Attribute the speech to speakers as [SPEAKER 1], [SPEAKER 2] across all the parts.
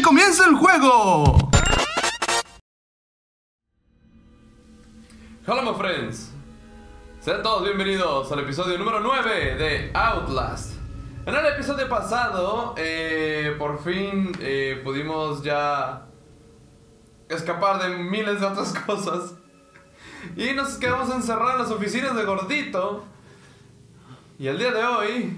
[SPEAKER 1] ¡Que comience el juego!
[SPEAKER 2] Hola my friends, sean todos bienvenidos al episodio número 9 de Outlast. En el episodio pasado, por fin pudimos ya escapar de miles de otras cosas y nos quedamos encerrados en las oficinas de Gordito. Y el día de hoy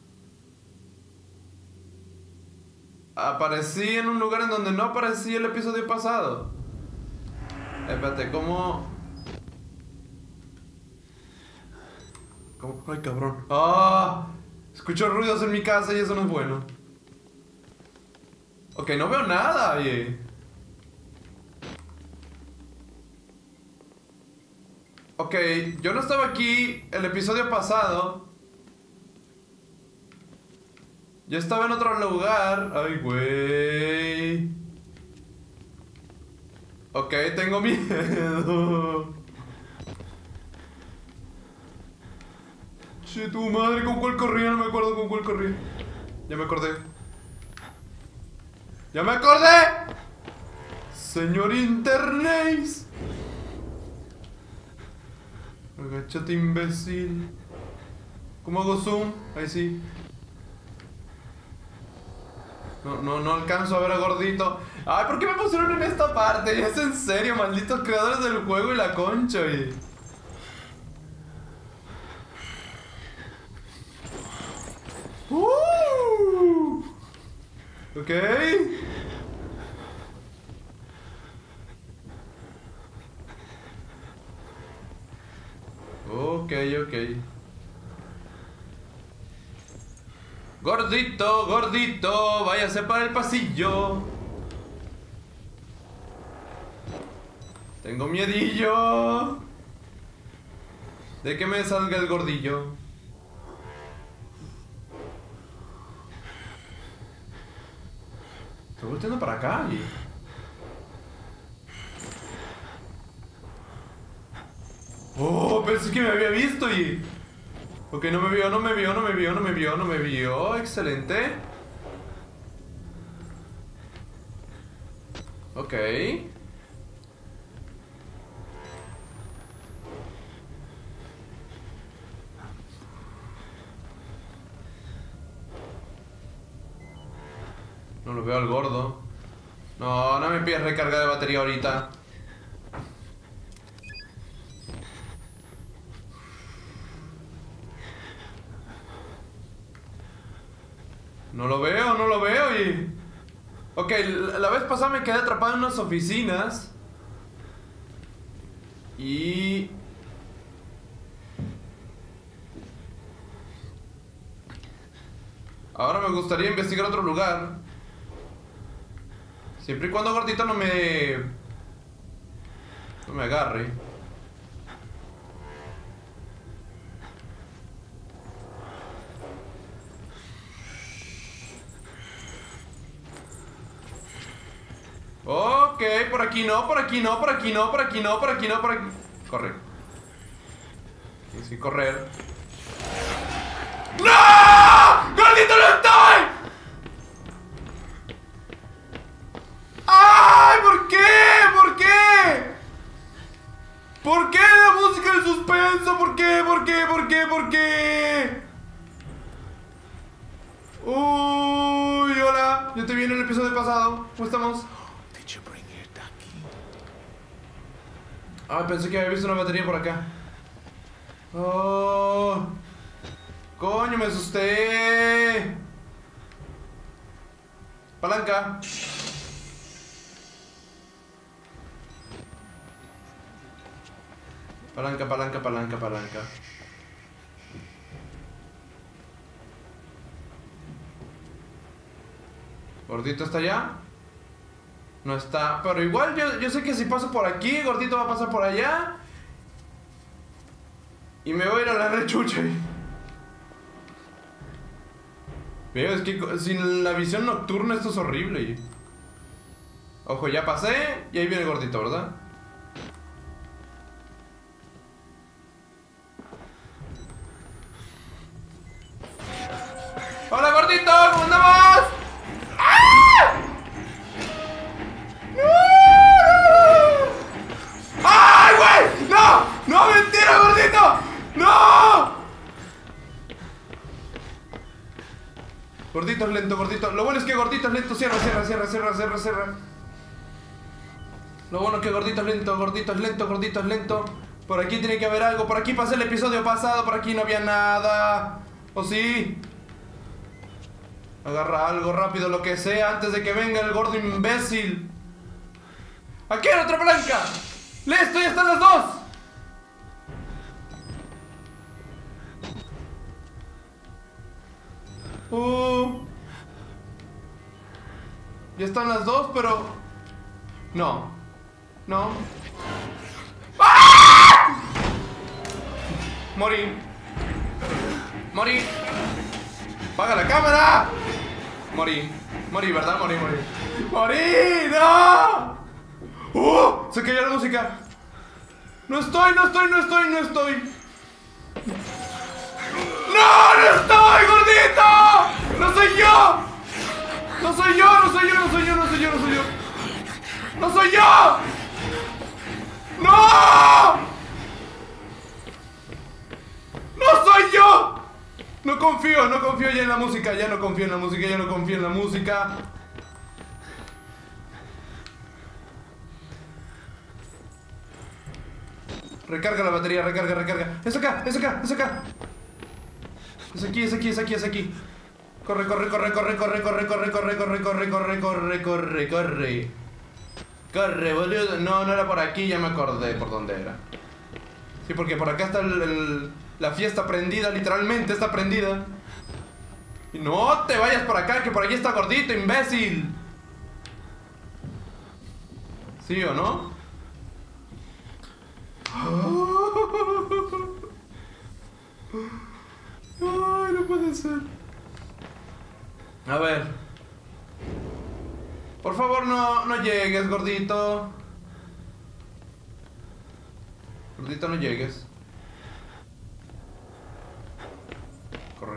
[SPEAKER 2] aparecí en un lugar en donde no aparecí el episodio pasado. Espérate, ¿cómo? Ay, cabrón. ¡Ah! Escucho ruidos en mi casa y eso no es bueno. Ok, no veo nada, oye. Ok, yo no estaba aquí el episodio pasado. Yo estaba en otro lugar. Ay, güey. Ok, tengo miedo. Che, tu madre, ¿con cuál corría? No me acuerdo con cuál corría. Ya me acordé. ¡Ya me acordé! Señor Internet. Agáchate, imbécil. ¿Cómo hago zoom? Ahí sí. No alcanzo a ver a Gordito. Ay, ¿por qué me pusieron en esta parte? Es en serio, malditos creadores del juego y la concha, oye. Ok. Ok. Gordito, Gordito, váyase para el pasillo. Tengo miedillo de que me salga el gordillo. Estoy volteando para acá y... Oh, pensé que me había visto y... Ok, no me vio. Excelente. Ok. No lo veo al gordo. No me pides recarga de batería ahorita. No lo veo y... Ok, la vez pasada me quedé atrapado en unas oficinas. Y... ahora me gustaría investigar otro lugar. Siempre y cuando Gordito no me agarre. Ok, por aquí no. Corre. Tienes que correr. ¡No! ¡Gordito, no estoy! ¡Ay! ¿Por qué? ¿Por qué la música de suspenso? ¿Por qué? Uy, hola. Yo te vi en el episodio pasado. ¿Cómo estamos? Ay, pensé que había visto una batería por acá. Oh, coño, me asusté. Palanca. Palanca. ¿Gordito está allá? No está, pero igual yo sé que si paso por aquí, Gordito va a pasar por allá. Y me voy a ir a la rechucha. Veo, es que sin la visión nocturna esto es horrible. Ojo, ya pasé y ahí viene Gordito, ¿verdad? ¡Hola, Gordito! ¿Cómo andamos? ¡Ah! Gordito es lento, gordito. Lo bueno es que gordito es lento. Cierra. Lo bueno es que gordito es lento. Por aquí tiene que haber algo. Por aquí pasé el episodio pasado. Por aquí no había nada. ¿O sí? Agarra algo rápido, lo que sea, antes de que venga el gordo imbécil. ¡Aquí hay otra palanca! ¡Listo! ¡Ya están las dos! Ya están las dos, pero... No. ¡Ah! Morí. ¡Apaga la cámara! Morí, ¿verdad? Morí. ¡No! Se cayó la música. No estoy. ¡No estoy, gordito! ¡No soy yo! ¡No soy yo! ¡No! ¡No soy yo! No confío ya en la música. Ya no confío en la música. Recarga la batería, recarga. Es acá. Es aquí. Corre. Corre, boludo. No era por aquí, ya me acordé por dónde era. Sí, porque por acá está la fiesta prendida, literalmente está prendida. Y no te vayas por acá, que por aquí está gordito, imbécil. ¿Sí o no? Ay, no puede ser. A ver. Por favor, no llegues, gordito. Gordito, no llegues. Corre.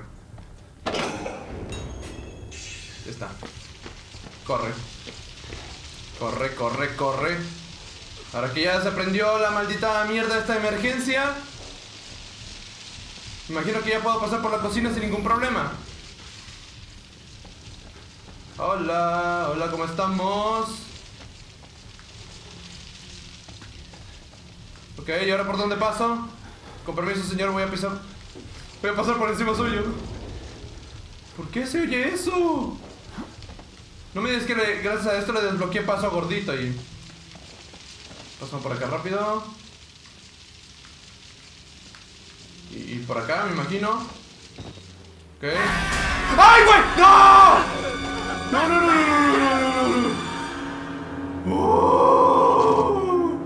[SPEAKER 2] Ya está. Corre. Ahora que ya se prendió la maldita mierda de esta emergencia, imagino que ya puedo pasar por la cocina sin ningún problema. Hola, ¿cómo estamos? Ok, ¿y ahora por dónde paso? Con permiso, señor, voy a pasar por encima suyo. ¿Por qué se oye eso? No me digas que gracias a esto le desbloqueé paso a gordito y... Pasamos por acá rápido. Y por acá, me imagino. Ok. ¡Ay, güey! ¡No! ¡Oh!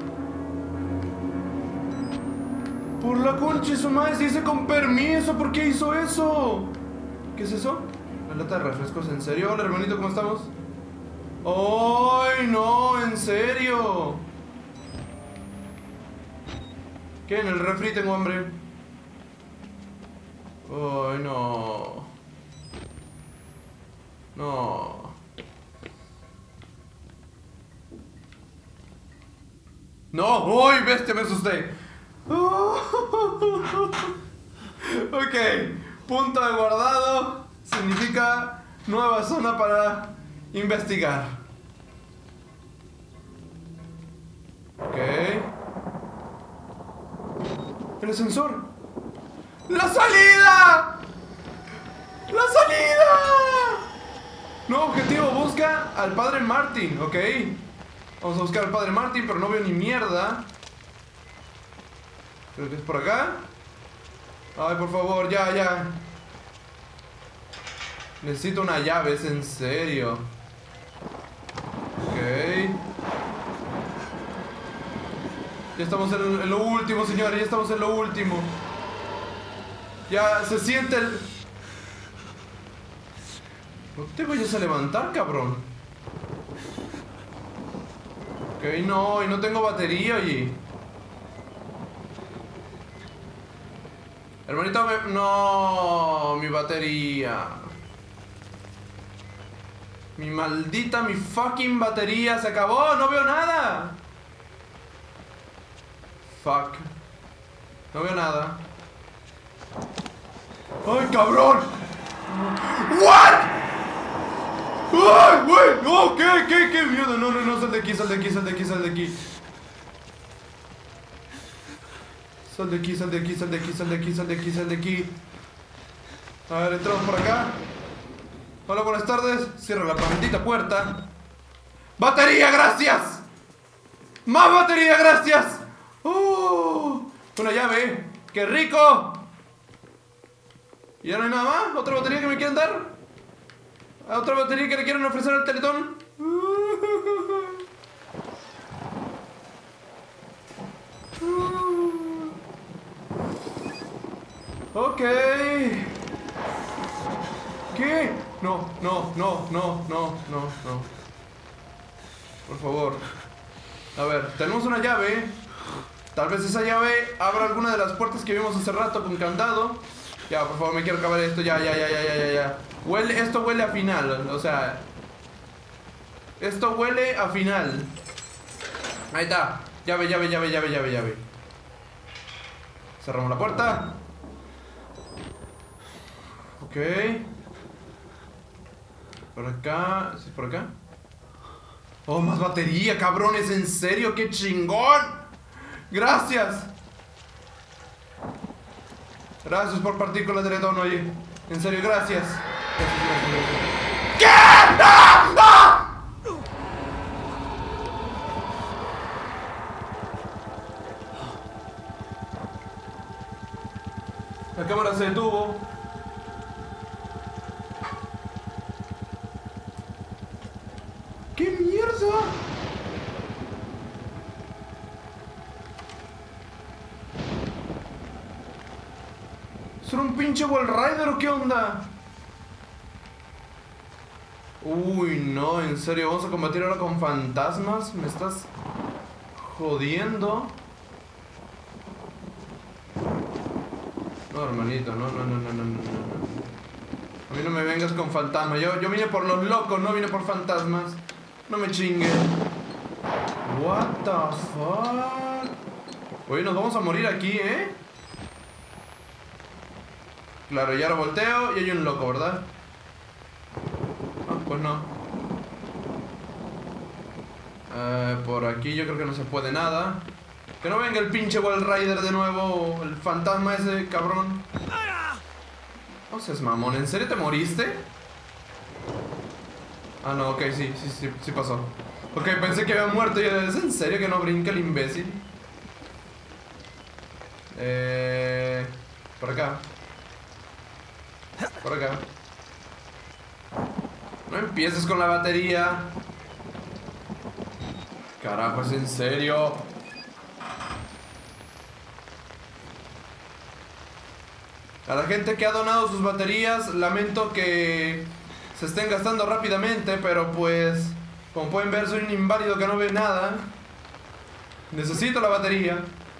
[SPEAKER 2] Por la concha de su madre, se dice con permiso. ¿Por qué hizo eso? ¿Qué es eso? La lata de refrescos, ¿en serio? Hola, hermanito, ¿cómo estamos? ¡Ay, no! ¿En serio? ¿Qué? En el refri tengo hambre. ¡Ay, no! ¡No! ¡Uy, bestia! Me asusté. Ok. Punto de guardado significa nueva zona para investigar. Ok. El ascensor. ¡La salida! ¡La salida! Nuevo objetivo, busca al padre Martin. Ok. Vamos a buscar al padre Martin, pero no veo ni mierda. Creo que es por acá. Ay, por favor, ya. Necesito una llave, es en serio. Ok. Ya estamos en lo último, señores. Ya estamos en lo último. Ya se siente el... No te vayas a levantar, cabrón. Ok, no. Y no tengo batería allí. Hermanito, no, mi batería. Mi fucking batería se acabó, no veo nada. Fuck. No veo nada. ¡Ay, cabrón! ¿What? ¿Qué miedo? No, sal de aquí. Sal de aquí. A ver, entramos por acá. Hola, buenas tardes. Cierra la maldita puerta. ¡Batería, gracias! ¡Más batería, gracias! Una llave. ¡Qué rico! ¿Y ya no hay nada más? ¿Otra batería que me quieran dar? ¿Otra batería que le quieran ofrecer al Teletón? Ok. ¿Qué? No. Por favor. A ver, tenemos una llave. Tal vez esa llave abra alguna de las puertas que vimos hace rato con candado. Ya, por favor, me quiero acabar esto. Ya. Esto huele a final. O sea, esto huele a final. Ahí está. Llave. Cerramos la puerta. Ok. Por acá. ¿Sí, por acá? Oh, más batería, cabrones. ¿En serio? ¡Qué chingón! ¡Gracias! Gracias por partir con la Teletón, oye. En serio, gracias. ¿Qué? ¡Ah! La cámara se detuvo. ¿Qué mierda? ¿Será un pinche Wall Rider o qué onda? Uy, no, en serio, ¿vamos a combatir ahora con fantasmas? ¿Me estás jodiendo? No, hermanito, no. A mí no me vengas con fantasmas. Yo vine por los locos, no vine por fantasmas. No me chingues. What the fuck? Oye, nos vamos a morir aquí, ¿eh? Claro, y ahora volteo y hay un loco, ¿verdad? Ah, pues no. Por aquí yo creo que no se puede nada. Que no venga el pinche Wall Rider de nuevo. El fantasma ese, cabrón. No seas mamón, ¿en serio te moriste? Ah, no, ok, sí pasó. Ok, pensé que había muerto y ¿es en serio que no brinca el imbécil? Por acá. Por acá. No empieces con la batería. Carajo, ¿es en serio? A la gente que ha donado sus baterías, lamento que se estén gastando rápidamente, pero pues, como pueden ver, soy un inválido que no ve nada. Necesito la batería.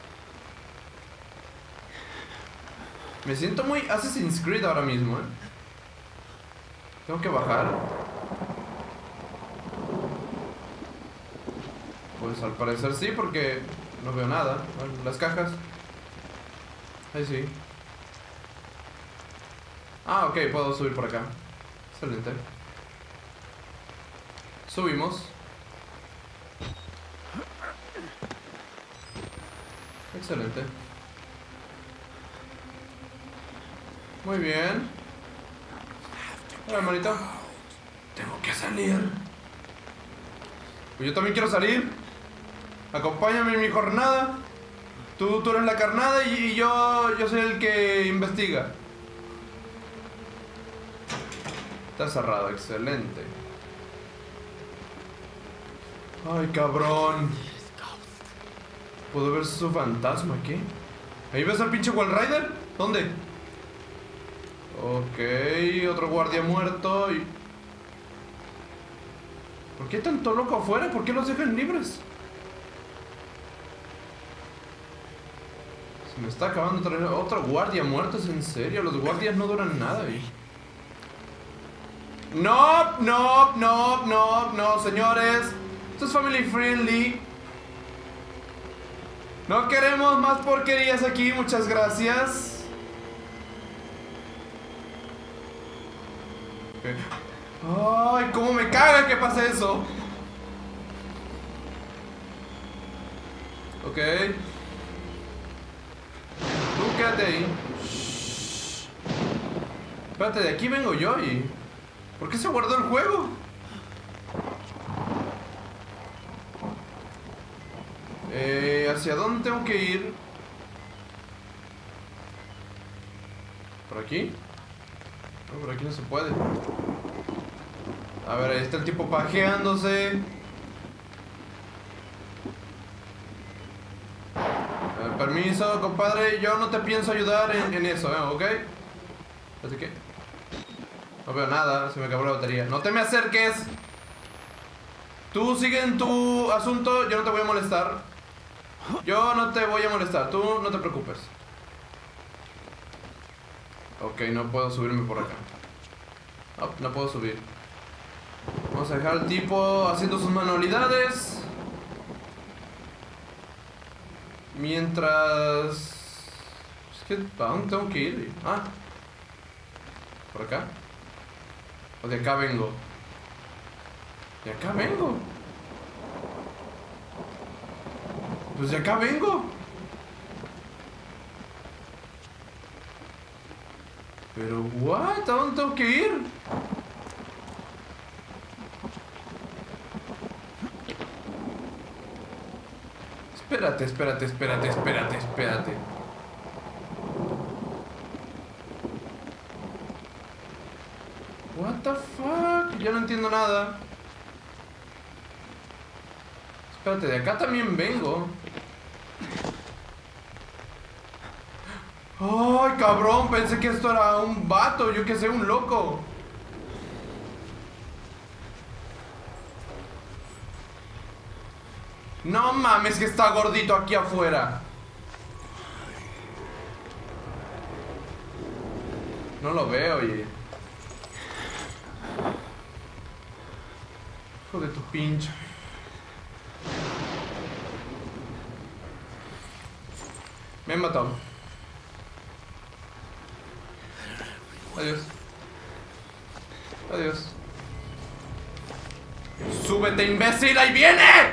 [SPEAKER 2] Me siento muy Assassin's Creed ahora mismo, ¿eh? Tengo que bajar. Pues al parecer sí, porque no veo nada. Las cajas. Ahí sí. Ah, ok, puedo subir por acá. Excelente. Subimos. Excelente. Muy bien. Hola, hermanito. Tengo que salir. Pues yo también quiero salir. Acompáñame en mi jornada. Tú eres la carnada y yo soy el que investiga. Está cerrado, excelente. Ay, cabrón. ¿Puedo ver su fantasma? ¿Qué? ¿Ahí ves al pinche Wall Rider? ¿Dónde? Ok, otro guardia muerto y... ¿Por qué tanto loco afuera? ¿Por qué los dejan libres? Se me está acabando otro guardia muerto, ¿es en serio? Los guardias no duran nada ahí. No, señores. Esto es family friendly. No queremos más porquerías aquí, muchas gracias. Okay. Ay, cómo me caga que pase eso. Ok. Tú quédate ahí. Espérate, de aquí vengo yo y... ¿Por qué se guardó el juego? ¿Hacia dónde tengo que ir? ¿Por aquí? No, por aquí no se puede. A ver, ahí está el tipo pajeándose. Permiso, compadre. Yo no te pienso ayudar en eso, ¿ok? ¿Así que? No veo nada, se me acabó la batería. ¡No te me acerques! Tú sigue en tu asunto, yo no te voy a molestar. Yo no te voy a molestar, tú no te preocupes. Ok, no puedo subirme por acá. No puedo subir. Vamos a dejar al tipo haciendo sus manualidades. Mientras... Es que, ¿a dónde tengo que ir? Ah. ¿Por acá? ¿O de acá vengo? De acá vengo. Pues de acá vengo. Pero, ¿what? ¿A dónde tengo que ir? Espérate. What the fuck? Yo no entiendo nada. Espérate, de acá también vengo. Ay, cabrón, pensé que esto era un vato, yo que sé, un loco. No mames que está gordito aquí afuera. No lo veo, oye. Hijo de tu pinche. Me han matado. Adiós. ¡Súbete, imbécil! ¡Ahí viene!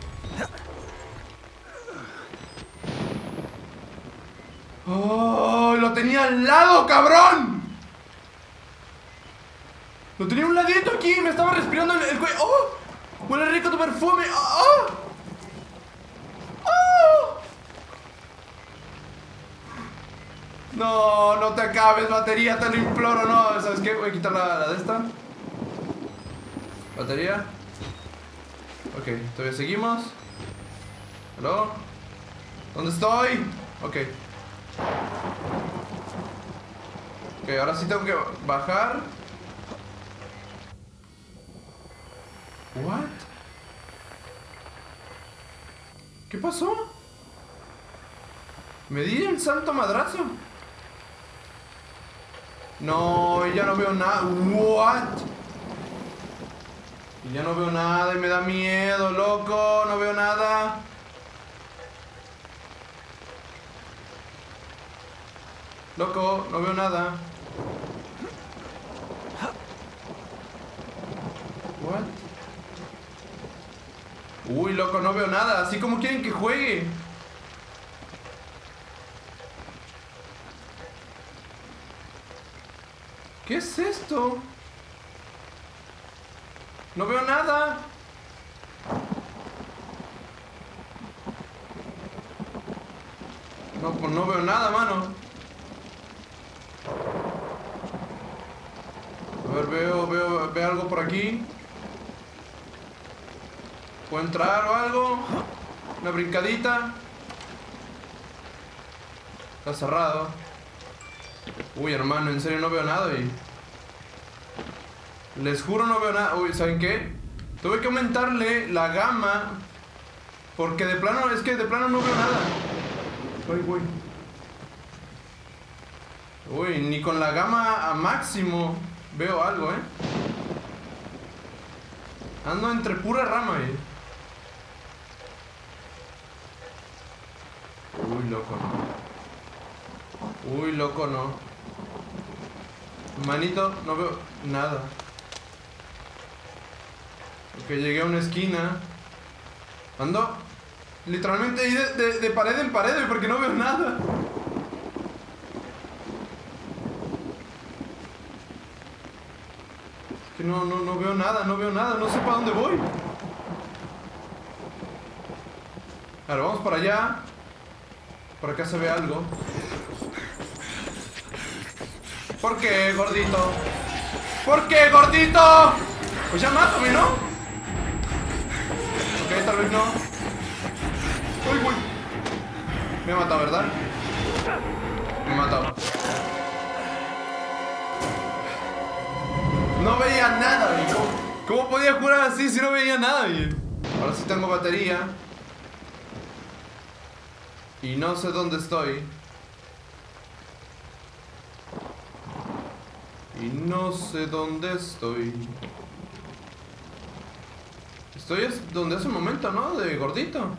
[SPEAKER 2] ¡Oh! ¡Lo tenía al lado, cabrón! Lo tenía a un ladito aquí. Me estaba respirando el cuello. ¡Oh! ¡Huele rico tu perfume! ¡Oh! ¡Oh! No, no te acabes, batería, te lo imploro, no. ¿Sabes qué? Voy a quitar la de esta. Batería. Ok, todavía seguimos. ¿Aló? ¿Dónde estoy? Ok. Ok, ahora sí tengo que bajar. What? ¿Qué pasó? Me di el santo madrazo. No, ya no veo nada. What? Y ya no veo nada y me da miedo, loco. No veo nada. Loco, no veo nada. What? Uy, loco, no veo nada. Así como quieren que juegue. ¿Qué es esto? No veo nada. No, pues no veo nada, mano. A ver, veo algo por aquí. ¿Puedo entrar o algo? Una brincadita. Está cerrado. Uy, hermano, en serio no veo nada y... Les juro no veo nada. Uy, ¿saben qué? Tuve que aumentarle la gama. Porque de plano, es que de plano no veo nada. Uy. Uy, ni con la gama a máximo veo algo, Ando entre pura rama, Uy, loco, no. Manito, no veo nada. Ok, llegué a una esquina. Ando Literalmente ahí de pared en pared, porque no veo nada. Es que no veo nada, no veo nada, no sé para dónde voy. A ver, vamos para allá. Por acá se ve algo. ¿Por qué, gordito? ¿Por qué, gordito? Pues ya mátame, ¿no? Ok, tal vez no. Uy, uy. Me ha matado, ¿verdad? Me ha matado. No veía nada, bien. ¿Cómo podía jugar así si no veía nada, bien? Ahora sí tengo batería. Y no sé dónde estoy. Y no sé dónde estoy. Estoy donde hace un momento, ¿no? De gordito.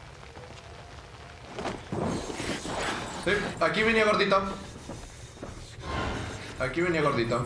[SPEAKER 2] Sí, aquí venía gordito. Aquí venía gordito.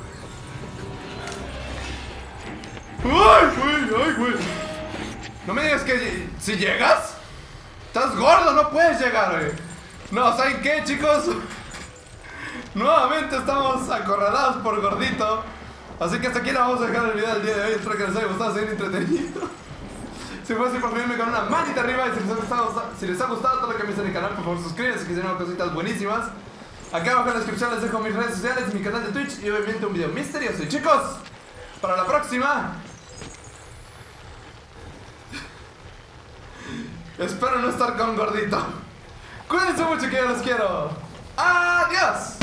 [SPEAKER 2] ¡Ay, güey! ¡Ay, güey! No me digas que si llegas, estás gordo, no puedes llegar, güey. No, ¿saben qué, chicos? Nuevamente estamos acorralados por gordito. Así que hasta aquí la vamos a dejar el video del día de hoy. Espero que les haya gustado, se hayan entretenido. Si fue así, por favor, me con una manita arriba. Y si les ha gustado todo lo que me hice en el canal, por favor suscríbanse, que tienen cositas buenísimas. Acá abajo en la descripción les dejo mis redes sociales, mi canal de Twitch y obviamente un video misterioso. Y chicos, para la próxima, espero no estar con gordito. Cuídense mucho, que yo los quiero. ¡Adiós!